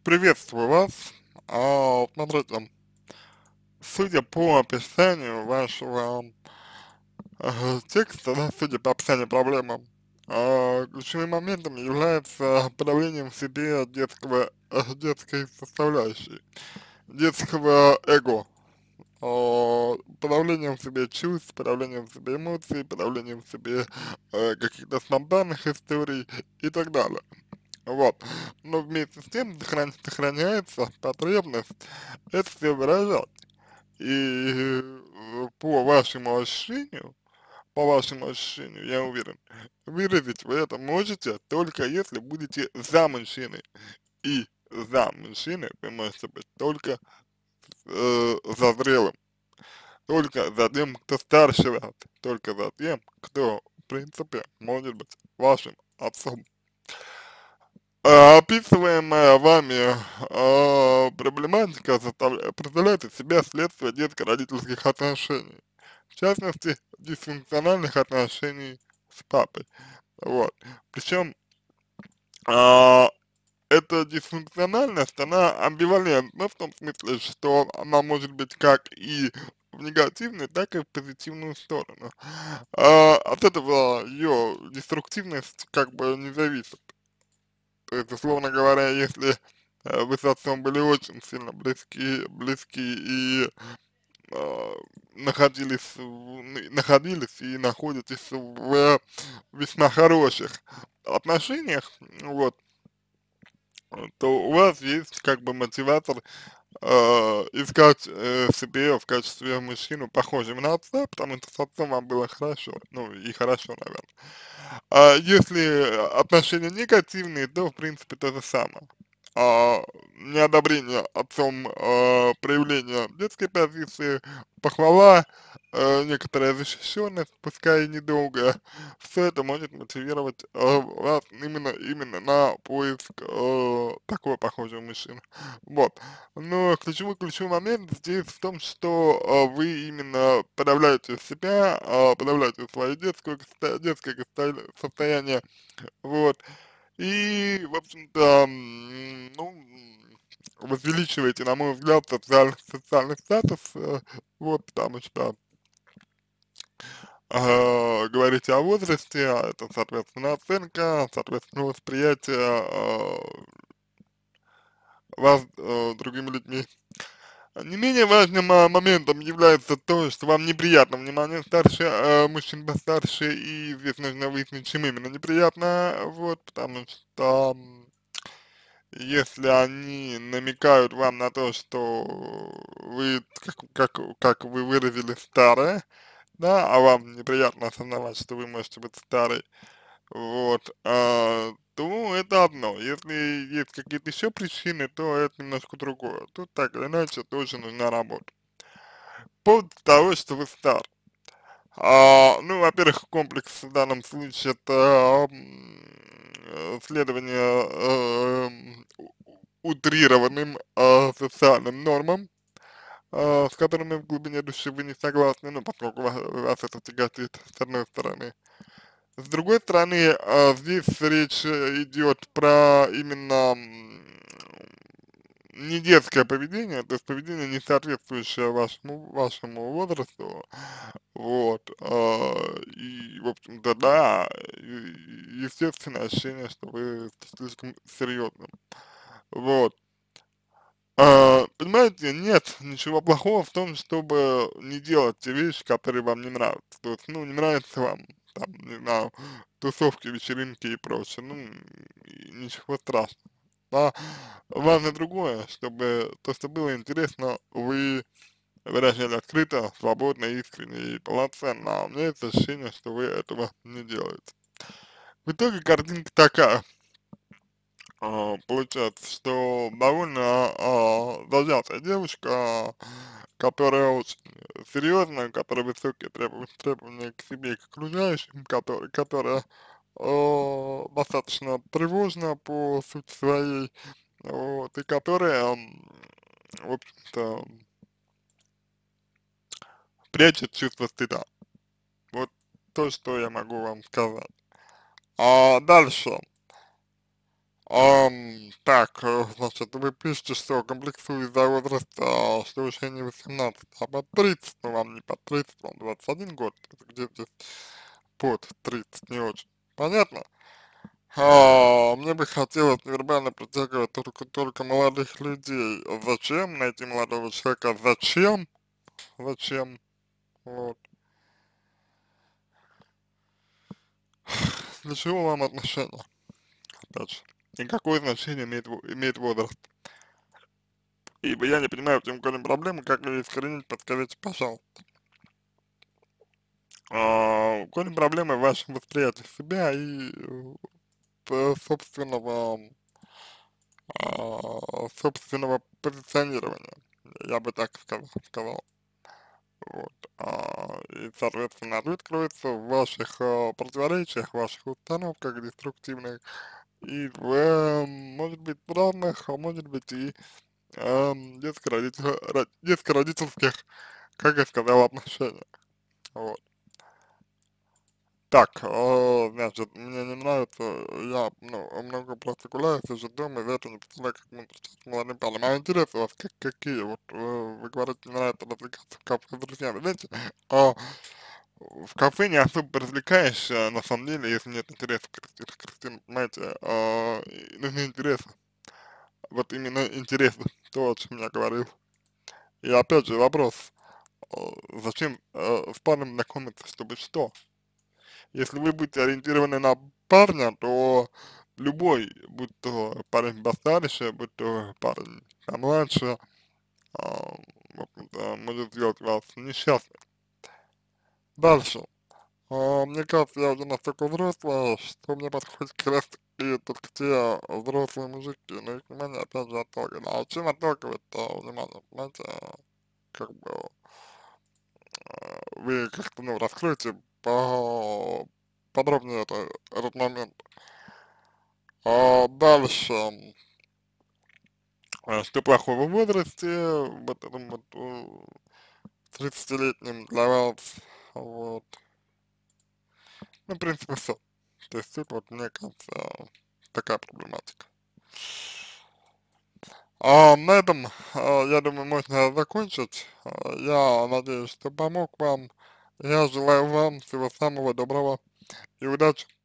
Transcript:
Приветствую вас. Смотрите, судя по описанию вашего текста, да, судя по описанию проблемы, ключевым моментом является подавлением в себе детской составляющей, детского эго, подавлением в себе чувств, подавлением в себе эмоций, подавлением в себе каких-то спонтанных историй и так далее. Вот. Но вместе с тем сохраняется потребность это все выражать. И по вашему ощущению, я уверен, выразить вы это можете только если будете за мужчиной. И за мужчиной вы можете быть только за зрелым, только за тем, кто старше вас, только за тем, кто, в принципе, может быть вашим отцом. Описываемая вами проблематика представляет из себя следствие детско-родительских отношений, в частности, дисфункциональных отношений с папой. Вот. Причем а, эта дисфункциональность, она амбивалентна в том смысле, что она может быть как и в негативную, так и в позитивную сторону. От этого ее деструктивность как бы не зависит. То есть, условно говоря, если вы с отцом были очень сильно близки и а, находились и находитесь в весьма хороших отношениях, вот, то у вас есть как бы мотиватор искать себе в качестве мужчину похожим на отца, потому что с отцом вам было хорошо, ну и хорошо, наверное. А если отношения негативные, то, в принципе, то же самое. Неодобрение отцом проявления детской позиции, похвала, некоторая защищенность, пускай и недолгая, все это может мотивировать вас именно на поиск такого похожего мужчины. Вот. Но ключевой момент здесь в том, что вы именно подавляете себя, подавляете свое детское состояние, вот, и, в общем-то, возвеличиваете, на мой взгляд, социальный статус, вот, потому что говорите о возрасте, а это, соответственно, оценка, соответственно, восприятие вас другими людьми. Не менее важным моментом является то, что вам неприятно внимание мужчин постарше, и здесь нужно выяснить, чем именно неприятно, вот, потому что если они намекают вам на то, что вы, как вы выразили, старая, да, а вам неприятно осознавать, что вы можете быть старой, вот, то это одно. Если есть какие-то еще причины, то это немножко другое. Тут так или иначе тоже нужна работа. По поводу того, что вы стар. Ну, во-первых, комплекс в данном случае это следование утрированным социальным нормам, с которыми в глубине души вы не согласны, ну, поскольку вас это тяготит, с одной стороны. С другой стороны, здесь речь идет про именно не детское поведение, то есть поведение, не соответствующее вашему возрасту, вот, и, в общем-то, да, естественное ощущение, что вы слишком серьезным, вот. Понимаете, нет ничего плохого в том, чтобы не делать те вещи, которые вам не нравятся. То есть, ну, не нравится вам, там, не знаю, тусовки, вечеринки и прочее, ну, и ничего страшного. Да? Важно другое, чтобы то, что было интересно, вы выражали открыто, свободно, искренне и полноценно. А у меня есть ощущение, что вы этого не делаете. В итоге картинка такая. Получается, что довольно зажатая девушка, которая очень серьезная, которая высокие требования к себе и к окружающим, которая достаточно тревожна по сути своей, вот, и которая, в общем-то, прячет чувство стыда. Вот то, что я могу вам сказать. Дальше. Так, значит, вы пишете, что комплексую из-за возраста, что еще не 18, а под 30, ну вам не под 30, вам 21 год, это где-то под 30, не очень. Понятно? Мне бы хотелось невербально притягивать только молодых людей. Зачем найти молодого человека? Зачем? Зачем? Вот. Для чего вам отношения? Опять же. И какое значение имеет возраст? Ибо я не понимаю, в чем корень проблемы, как ее искоренить, подскажите, пожалуйста. Корень проблемы в вашем восприятии себя и собственного, собственного позиционирования, я бы так сказал. Вот. И, соответственно, ответ кроется в ваших противоречиях, в ваших установках деструктивных и в, может быть, травмах, а может быть и детско-родительских, как я сказал, отношениях. Вот. Так, значит, мне не нравится, я, ну, много просто гуляю, сижу дома, и ветру не представляю, как мы встречаться с молодым парнем. А интересы у вас какие? Вот вы говорите, не нравится развлекаться в кафе с друзьями. Знаете, а, в кафе не особо развлекаешься, на самом деле, если нет интереса к Кристине, понимаете, и нужны интересы. Вот именно интересы, то, о чем я говорил. И опять же вопрос, зачем с парнем знакомиться, чтобы что? Если вы будете ориентированы на парня, то любой, будь то парень постарше, будь то парень помладше, а, в общем-то, может сделать вас несчастным. Дальше. Мне кажется, я уже настолько взрослая, что мне подходит как раз таки только те взрослые мужики, но их внимание опять же отталкивает. А чем отталкивает внимание, понимаете, как бы вы как-то, ну, раскройте подробнее этот момент. Дальше, что плохого в возрасте, вот этом вот 30-летнем для вас, вот, ну, в принципе, все. То есть тут вот, мне кажется, такая проблематика. На этом, я думаю, можно закончить. Я надеюсь, что помог вам. Я желаю вам всего самого доброго и удачи.